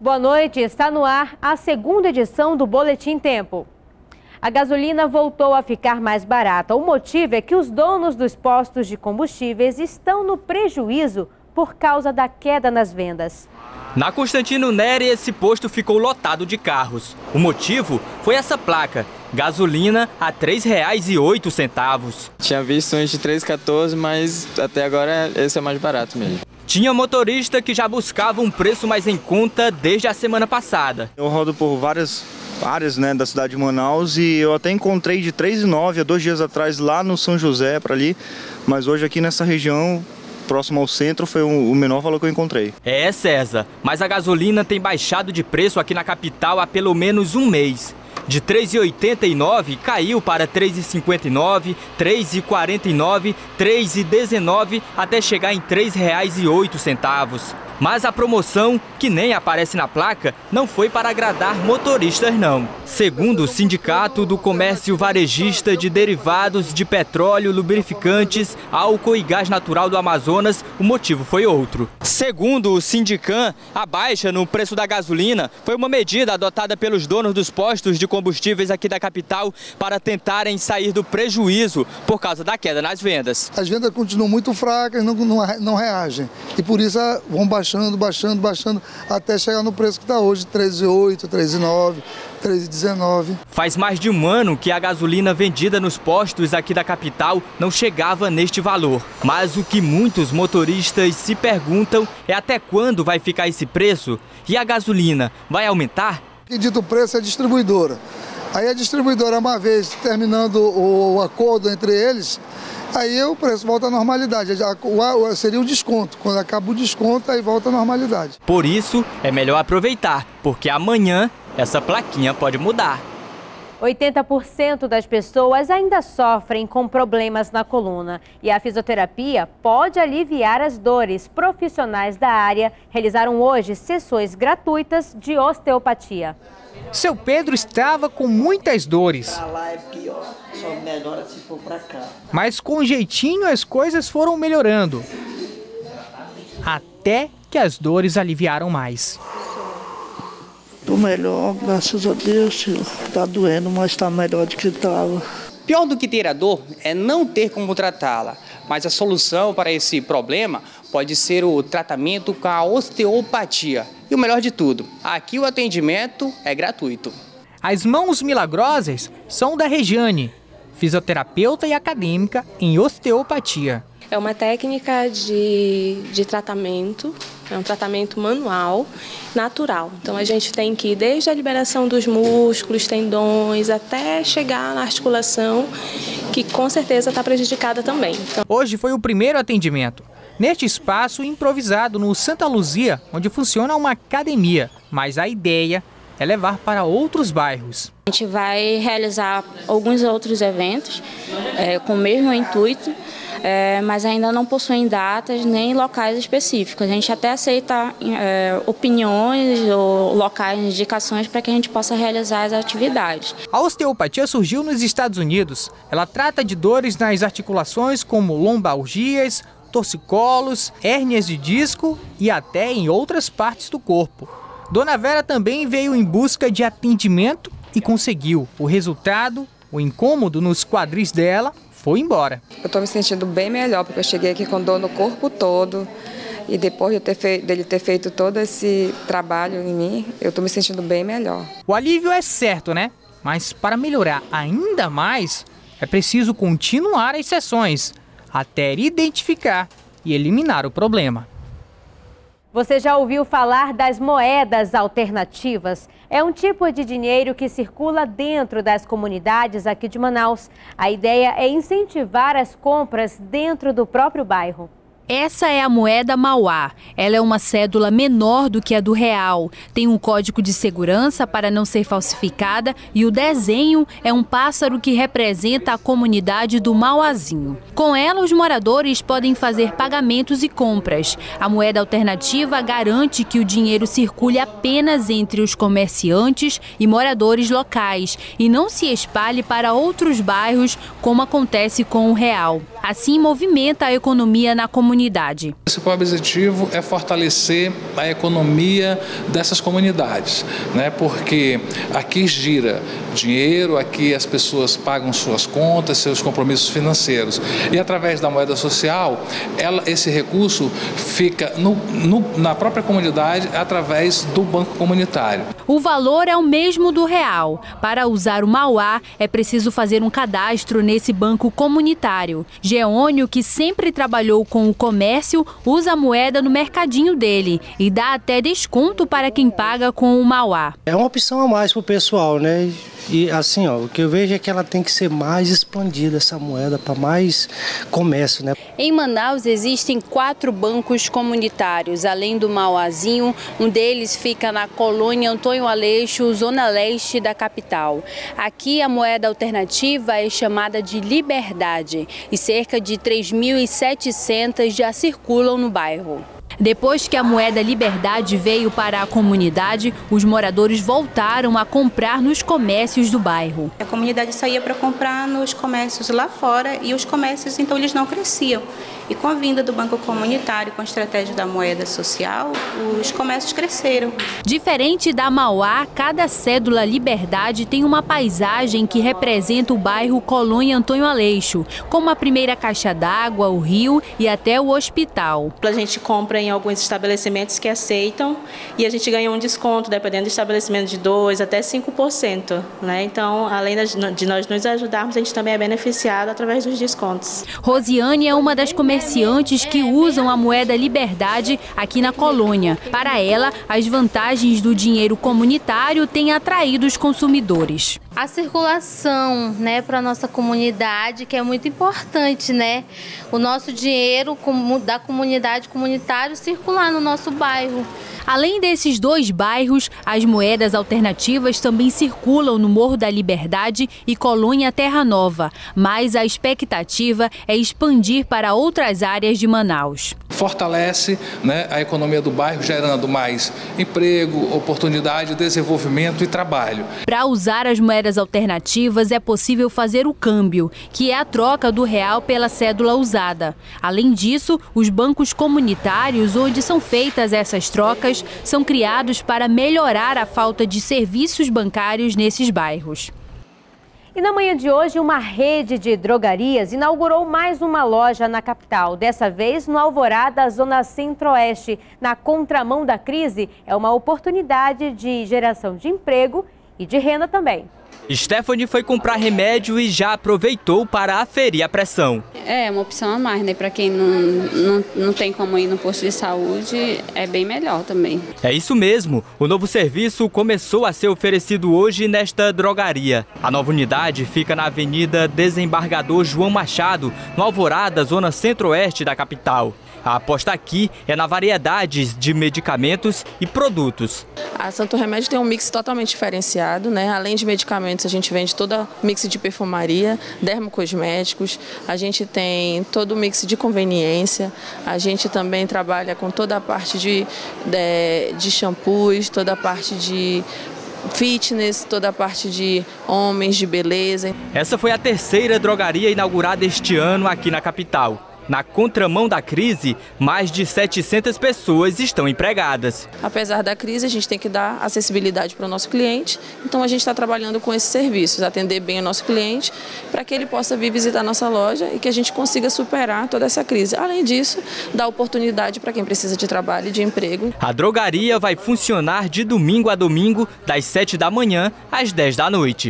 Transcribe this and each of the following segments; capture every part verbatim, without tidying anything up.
Boa noite, está no ar a segunda edição do Boletim Tempo. A gasolina voltou a ficar mais barata. O motivo é que os donos dos postos de combustíveis estão no prejuízo por causa da queda nas vendas. Na Constantino Neri, esse posto ficou lotado de carros. O motivo foi essa placa: gasolina a três reais e oito centavos. Tinha visto uns de três reais e quatorze centavos, mas até agora esse é mais barato mesmo. Tinha motorista que já buscava um preço mais em conta desde a semana passada. Eu rodo por várias áreas, né, da cidade de Manaus e eu até encontrei de três reais e nove centavos há dois dias atrás lá no São José, para ali, mas hoje aqui nessa região, próximo ao centro, foi o menor valor que eu encontrei. É, César, mas a gasolina tem baixado de preço aqui na capital há pelo menos um mês. De três reais e oitenta e nove centavos caiu para três reais e cinquenta e nove centavos, três reais e quarenta e nove centavos, três reais e dezenove centavos até chegar em três reais e oito centavos. Mas a promoção, que nem aparece na placa, não foi para agradar motoristas não. Segundo o Sindicato do Comércio Varejista de Derivados de Petróleo, Lubrificantes, Álcool e Gás Natural do Amazonas, o motivo foi outro. Segundo o Sindicam, a baixa no preço da gasolina foi uma medida adotada pelos donos dos postos de combustíveis aqui da capital para tentarem sair do prejuízo por causa da queda nas vendas. As vendas continuam muito fracas, não, não, não reagem e por isso vão baixar. Baixando, baixando, baixando, até chegar no preço que está hoje, três reais e oito centavos, três reais e nove centavos, três reais e dezenove centavos. Faz mais de um ano que a gasolina vendida nos postos aqui da capital não chegava neste valor. Mas o que muitos motoristas se perguntam é até quando vai ficar esse preço? E a gasolina vai aumentar? Quem dita o preço é a distribuidora. Aí a distribuidora, uma vez terminando o acordo entre eles, aí o preço volta à normalidade, seria o desconto. Quando acaba o desconto, aí volta à normalidade. Por isso, é melhor aproveitar, porque amanhã essa plaquinha pode mudar. oitenta por cento das pessoas ainda sofrem com problemas na coluna. E a fisioterapia pode aliviar as dores. Profissionais da área realizaram hoje sessões gratuitas de osteopatia. Seu Pedro estava com muitas dores. Lá é pior, só melhora se for pra cá. Mas com jeitinho as coisas foram melhorando. Até que as dores aliviaram mais. Tô melhor, graças a Deus, senhor. Tá doendo, mas tá melhor do que estava. Pior do que ter a dor é não ter como tratá-la. Mas a solução para esse problema pode ser o tratamento com a osteopatia. E o melhor de tudo, aqui o atendimento é gratuito. As mãos milagrosas são da Regiane, fisioterapeuta e acadêmica em osteopatia. É uma técnica de, de tratamento, é um tratamento manual, natural. Então a gente tem que ir desde a liberação dos músculos, tendões, até chegar na articulação, que com certeza está prejudicada também. Então... Hoje foi o primeiro atendimento, neste espaço improvisado no Santa Luzia, onde funciona uma academia. Mas a ideia é levar para outros bairros. A gente vai realizar alguns outros eventos é, com o mesmo intuito, é, mas ainda não possuem datas nem locais específicos. A gente até aceita é, opiniões ou locais, indicações para que a gente possa realizar as atividades. A osteopatia surgiu nos Estados Unidos. Ela trata de dores nas articulações como lombalgias, torcicolos, hérnias de disco e até em outras partes do corpo. Dona Vera também veio em busca de atendimento e conseguiu. O resultado, o incômodo nos quadris dela, foi embora. Eu estou me sentindo bem melhor, porque eu cheguei aqui com dor no corpo todo e depois de eu ter feito, dele ter feito todo esse trabalho em mim, eu estou me sentindo bem melhor. O alívio é certo, né? Mas para melhorar ainda mais, é preciso continuar as sessões, até identificar e eliminar o problema. Você já ouviu falar das moedas alternativas? É um tipo de dinheiro que circula dentro das comunidades aqui de Manaus. A ideia é incentivar as compras dentro do próprio bairro. Essa é a moeda Mauá. Ela é uma cédula menor do que a do real. Tem um código de segurança para não ser falsificada e o desenho é um pássaro que representa a comunidade do Mauazinho. Com ela, os moradores podem fazer pagamentos e compras. A moeda alternativa garante que o dinheiro circule apenas entre os comerciantes e moradores locais e não se espalhe para outros bairros, como acontece com o real. assim movimenta a economia na comunidade. O principal objetivo é fortalecer a economia dessas comunidades, né? Porque aqui gira dinheiro, aqui as pessoas pagam suas contas, seus compromissos financeiros. E através da moeda social, ela, esse recurso fica no, no, na própria comunidade através do Banco Comunitário. O valor é o mesmo do real. Para usar o Mauá, é preciso fazer um cadastro nesse banco comunitário. Geônio, que sempre trabalhou com o comércio, usa a moeda no mercadinho dele e dá até desconto para quem paga com o Mauá. É uma opção a mais para o pessoal, né? E assim, ó, o que eu vejo é que ela tem que ser mais expandida, essa moeda, para mais comércio, né? Em Manaus existem quatro bancos comunitários, além do Mauazinho. Um deles fica na colônia Antônio Aleixo, zona leste da capital. Aqui a moeda alternativa é chamada de Liberdade e cerca de três mil e setecentas já circulam no bairro. Depois que a moeda Liberdade veio para a comunidade, os moradores voltaram a comprar nos comércios do bairro. A comunidade saía para comprar nos comércios lá fora e os comércios, então, eles não cresciam. E com a vinda do Banco Comunitário, com a estratégia da moeda social, os comércios cresceram. Diferente da Mauá, cada cédula Liberdade tem uma paisagem que representa o bairro Colônia Antônio Aleixo, como a primeira caixa d'água, o rio e até o hospital. A gente compra em alguns estabelecimentos que aceitam e a gente ganha um desconto, dependendo do estabelecimento, de dois por cento até cinco por cento. Né? Então, além de nós nos ajudarmos, a gente também é beneficiado através dos descontos. Rosiane é uma das comerciantes que usam a moeda Liberdade aqui na colônia. Para ela, as vantagens do dinheiro comunitário têm atraído os consumidores. A circulação, né, para a nossa comunidade, que é muito importante, né? O nosso dinheiro da comunidade comunitária circular no nosso bairro. Além desses dois bairros, as moedas alternativas também circulam no Morro da Liberdade e Colônia Terra Nova, mas a expectativa é expandir para outras áreas de Manaus. Fortalece, né, a economia do bairro, gerando mais emprego, oportunidade, desenvolvimento e trabalho. Para usar as moedas alternativas é possível fazer o câmbio, que é a troca do real pela cédula usada. Além disso, os bancos comunitários, onde são feitas essas trocas, são criados para melhorar a falta de serviços bancários nesses bairros. E na manhã de hoje, uma rede de drogarias inaugurou mais uma loja na capital. Dessa vez no Alvorada, zona centro-oeste. Na contramão da crise, é uma oportunidade de geração de emprego e de renda também. Stephanie foi comprar remédio e já aproveitou para aferir a pressão. É uma opção a mais, né? Para quem não, não, não tem como ir no posto de saúde, é bem melhor também. É isso mesmo. O novo serviço começou a ser oferecido hoje nesta drogaria. A nova unidade fica na Avenida Desembargador João Machado, no Alvorada, zona centro-oeste da capital. A aposta aqui é na variedade de medicamentos e produtos. A Santo Remédio tem um mix totalmente diferenciado, né? Além de medicamentos, a gente vende todo mix de perfumaria, dermocosméticos, a gente tem todo o mix de conveniência, a gente também trabalha com toda a parte de, de, de shampoos, toda a parte de fitness, toda a parte de homens, de beleza. Essa foi a terceira drogaria inaugurada este ano aqui na capital. Na contramão da crise, mais de setecentas pessoas estão empregadas. Apesar da crise, a gente tem que dar acessibilidade para o nosso cliente, então a gente está trabalhando com esses serviços, atender bem o nosso cliente, para que ele possa vir visitar a nossa loja e que a gente consiga superar toda essa crise. Além disso, dar oportunidade para quem precisa de trabalho e de emprego. A drogaria vai funcionar de domingo a domingo, das sete da manhã às dez da noite.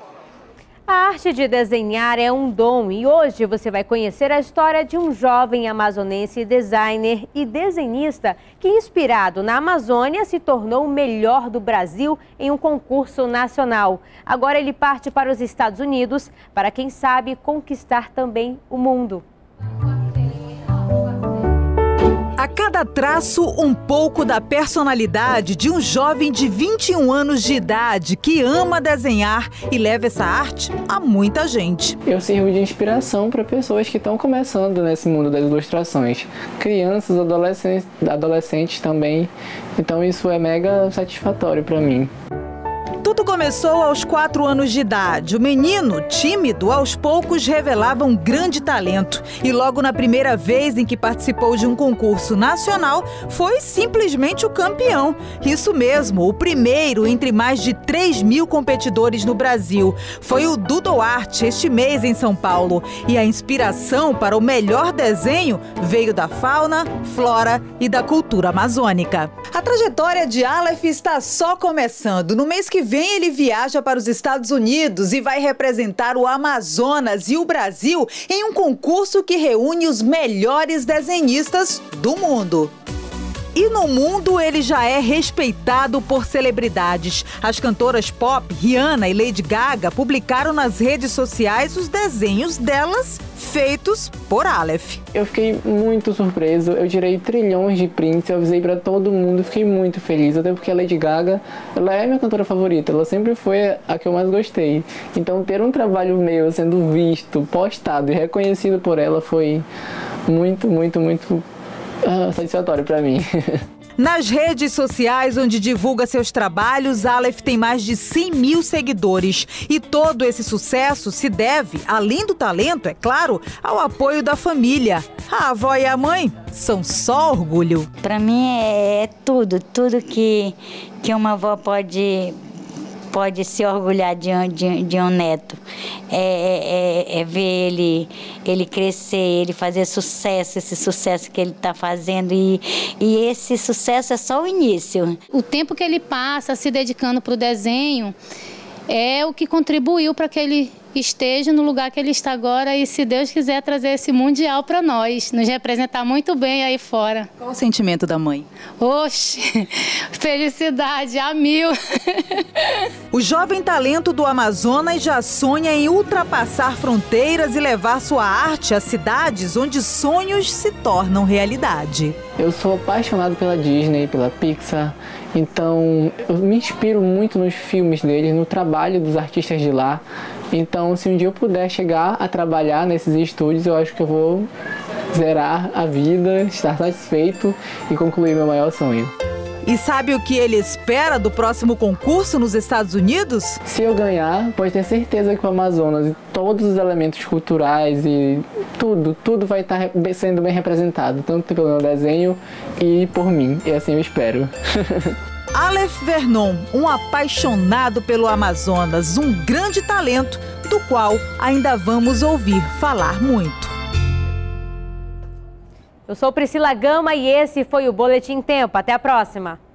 A arte de desenhar é um dom e hoje você vai conhecer a história de um jovem amazonense designer e desenhista que, inspirado na Amazônia, se tornou o melhor do Brasil em um concurso nacional. Agora ele parte para os Estados Unidos para, quem sabe, conquistar também o mundo. A cada traço, um pouco da personalidade de um jovem de vinte e um anos de idade que ama desenhar e leva essa arte a muita gente. Eu sirvo de inspiração para pessoas que estão começando nesse mundo das ilustrações. Crianças, adolescentes, adolescentes também. Então isso é mega satisfatório para mim. Tudo começou aos quatro anos de idade. O menino, tímido, aos poucos revelava um grande talento. E logo na primeira vez em que participou de um concurso nacional, foi simplesmente o campeão. Isso mesmo, o primeiro entre mais de três mil competidores no Brasil. Foi o Doodle Art, este mês em São Paulo. E a inspiração para o melhor desenho veio da fauna, flora e da cultura amazônica. A trajetória de Aleph está só começando. No mês que vem, ele viaja para os Estados Unidos e vai representar o Amazonas e o Brasil em um concurso que reúne os melhores desenhistas do mundo. E no mundo ele já é respeitado por celebridades. As cantoras pop Rihanna e Lady Gaga publicaram nas redes sociais os desenhos delas feitos por Aleph. Eu fiquei muito surpreso, eu tirei trilhões de prints, eu avisei pra todo mundo, fiquei muito feliz, até porque a Lady Gaga, ela é minha cantora favorita, ela sempre foi a que eu mais gostei. Então ter um trabalho meu sendo visto, postado e reconhecido por ela foi muito, muito, muito uh, satisfatório pra mim. Nas redes sociais, onde divulga seus trabalhos, Aleph tem mais de cem mil seguidores. E todo esse sucesso se deve, além do talento, é claro, ao apoio da família. A avó e a mãe são só orgulho. Para mim é, é tudo, tudo que, que uma avó pode... pode se orgulhar de um, de, de um neto, é, é, é ver ele, ele crescer, ele fazer sucesso, esse sucesso que ele está fazendo, e, e esse sucesso é só o início. O tempo que ele passa se dedicando para o desenho é o que contribuiu para que ele esteja no lugar que ele está agora e, se Deus quiser, trazer esse mundial para nós, nos representar muito bem aí fora. Qual o sentimento da mãe? Oxe, felicidade a mil. O jovem talento do Amazonas já sonha em ultrapassar fronteiras e levar sua arte a cidades onde sonhos se tornam realidade. Eu sou apaixonado pela Disney, pela Pixar, então eu me inspiro muito nos filmes deles, no trabalho dos artistas de lá. Então, se um dia eu puder chegar a trabalhar nesses estúdios, eu acho que eu vou zerar a vida, estar satisfeito e concluir meu maior sonho. E sabe o que ele espera do próximo concurso nos Estados Unidos? Se eu ganhar, pode ter certeza que o Amazonas e todos os elementos culturais e tudo, tudo vai estar sendo bem representado, tanto pelo meu desenho e por mim, e assim eu espero. Aleph Vernon, um apaixonado pelo Amazonas, um grande talento do qual ainda vamos ouvir falar muito. Eu sou Priscila Gama e esse foi o Boletim Tempo. Até a próxima!